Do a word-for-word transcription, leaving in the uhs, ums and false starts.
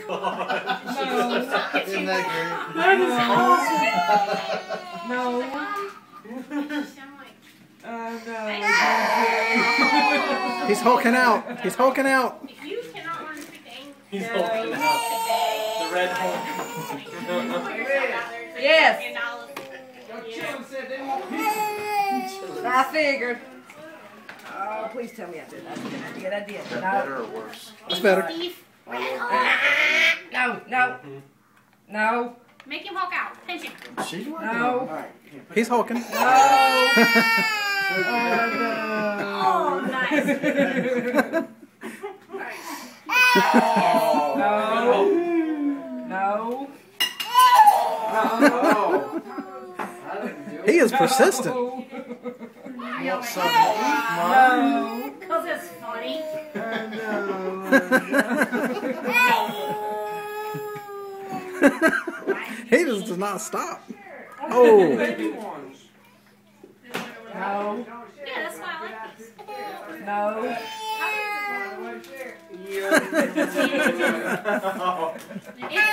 God. No. Isn't that great? That is No. awesome. Uh, no. He's hulking out. He's hulking out. If you cannot learn to speak the English, He's No. hulking out. The red Hulk. Yes. Chillin said they want pizza. I figured. Oh, please tell me I did. I did. I did. I did. Is that No. better or worse? That's better. No. No. No. Make him hulk out. Pinch him. She's working No. on it. All right. He's hulking. No. Oh, nice. No. No. Oh. I didn't do it. He is persistent. You want something to eat, Mom? No. Because it's funny. He just does not stop. Oh. Baby ones. No. Yeah, that's why I like these. No. It's